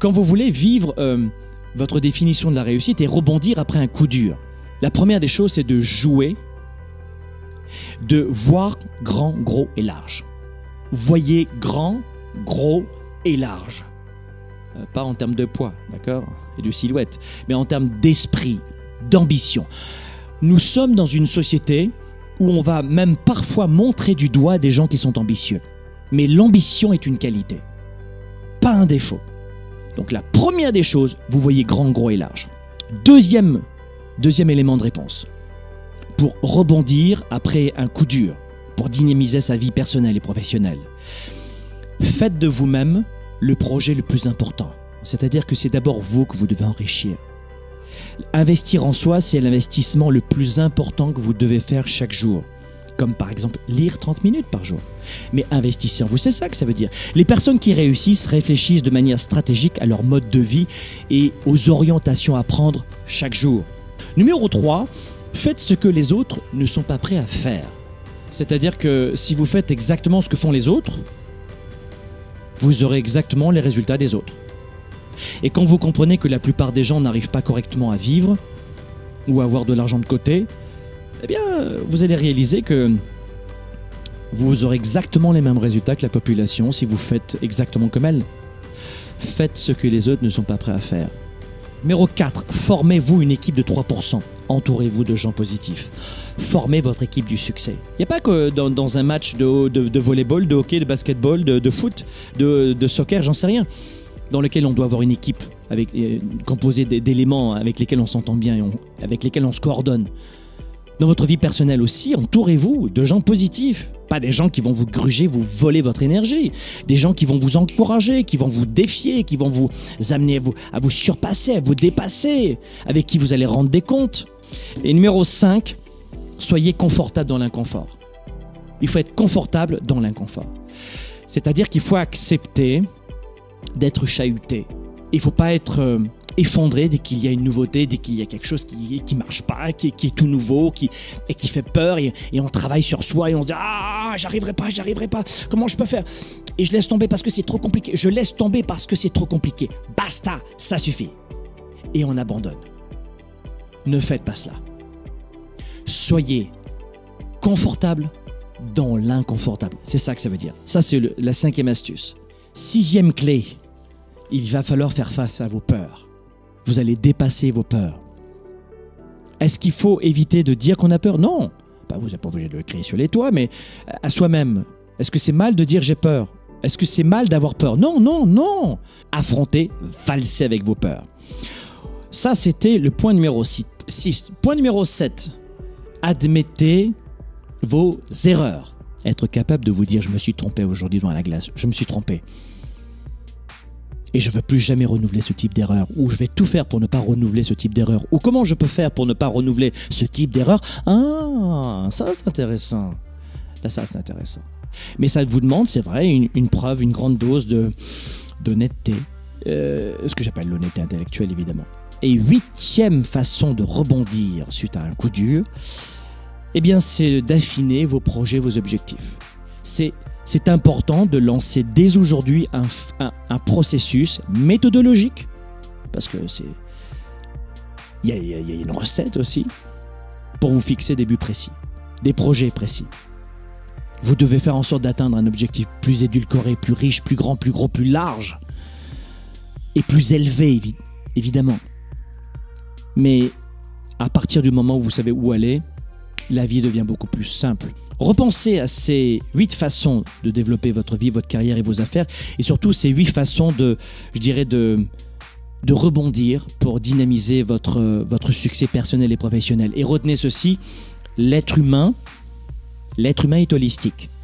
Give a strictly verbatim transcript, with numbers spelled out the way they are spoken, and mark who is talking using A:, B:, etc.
A: quand vous voulez vivre euh, votre définition de la réussite et rebondir après un coup dur, la première des choses, c'est de jouer, de voir grand, gros et large. Voyez grand, gros et large. Euh, pas en termes de poids, d'accord, et de silhouette, mais en termes d'esprit, d'ambition. Nous sommes dans une société où on va même parfois montrer du doigt des gens qui sont ambitieux. Mais l'ambition est une qualité, pas un défaut. Donc la première des choses, vous voyez grand, gros et large. Deuxième, deuxième élément de réponse. Pour rebondir après un coup dur, pour dynamiser sa vie personnelle et professionnelle, faites de vous-même le projet le plus important. C'est-à-dire que c'est d'abord vous que vous devez enrichir. Investir en soi, c'est l'investissement le plus important que vous devez faire chaque jour. Comme par exemple lire trente minutes par jour. Mais investissez en vous, c'est ça que ça veut dire. Les personnes qui réussissent réfléchissent de manière stratégique à leur mode de vie et aux orientations à prendre chaque jour. Numéro trois, faites ce que les autres ne sont pas prêts à faire. C'est-à-dire que si vous faites exactement ce que font les autres, vous aurez exactement les résultats des autres. Et quand vous comprenez que la plupart des gens n'arrivent pas correctement à vivre ou à avoir de l'argent de côté, eh bien, vous allez réaliser que vous aurez exactement les mêmes résultats que la population si vous faites exactement comme elle. Faites ce que les autres ne sont pas prêts à faire. Numéro quatre, formez-vous une équipe de trois pour cent. Entourez-vous de gens positifs. Formez votre équipe du succès. Il n'y a pas que dans, dans un match de, de, de volleyball, de hockey, de basketball, de, de foot, de, de soccer, j'en sais rien, dans lequel on doit avoir une équipe avec, euh, composée d'éléments avec lesquels on s'entend bien et on, avec lesquels on se coordonne. Dans votre vie personnelle aussi, entourez-vous de gens positifs. Pas des gens qui vont vous gruger, vous voler votre énergie. Des gens qui vont vous encourager, qui vont vous défier, qui vont vous amener à vous, à vous surpasser, à vous dépasser, avec qui vous allez rendre des comptes. Et numéro cinq, soyez confortable dans l'inconfort. Il faut être confortable dans l'inconfort. C'est-à-dire qu'il faut accepter d'être chahuté. Il ne faut pas être euh, effondré dès qu'il y a une nouveauté, dès qu'il y a quelque chose qui ne marche pas, qui, qui est tout nouveau, qui, et qui fait peur, et, et on travaille sur soi et on se dit « Ah, j'arriverai pas, j'arriverai pas, comment je peux faire ?» Et je laisse tomber parce que c'est trop compliqué. Je laisse tomber parce que c'est trop compliqué. Basta, ça suffit. Et on abandonne. Ne faites pas cela. Soyez confortable dans l'inconfortable. C'est ça que ça veut dire. Ça, c'est le, la cinquième astuce. Sixième clé, il va falloir faire face à vos peurs. Vous allez dépasser vos peurs. Est-ce qu'il faut éviter de dire qu'on a peur? Non. Bah, vous n'êtes pas obligé de le crier sur les toits, mais à soi-même. Est-ce que c'est mal de dire j'ai peur? Est-ce que c'est mal d'avoir peur? Non, non, non. Affrontez, valsez avec vos peurs. Ça, c'était le point numéro six. Point numéro sept. Admettez vos erreurs. Être capable de vous dire, je me suis trompé aujourd'hui devant la glace, je me suis trompé. Et je ne veux plus jamais renouveler ce type d'erreur, ou je vais tout faire pour ne pas renouveler ce type d'erreur, ou comment je peux faire pour ne pas renouveler ce type d'erreur. Ah, ça c'est intéressant. Là, ça c'est intéressant. Mais ça vous demande, c'est vrai, une, une preuve, une grande dose de, d'honnêteté, euh, ce que j'appelle l'honnêteté intellectuelle évidemment. Et huitième façon de rebondir suite à un coup dur, eh bien, c'est d'affiner vos projets, vos objectifs. C'est, c'est important de lancer dès aujourd'hui un, un, un processus méthodologique, parce que c'est, il y a, y a, y a une recette aussi, pour vous fixer des buts précis, des projets précis. Vous devez faire en sorte d'atteindre un objectif plus édulcoré, plus riche, plus grand, plus gros, plus large, et plus élevé, évi- évidemment. Mais à partir du moment où vous savez où aller, la vie devient beaucoup plus simple. Repensez à ces huit façons de développer votre vie, votre carrière et vos affaires, et surtout ces huit façons de, je dirais, de, de rebondir pour dynamiser votre, votre succès personnel et professionnel. Et retenez ceci, l'être humain, l'être humain est holistique.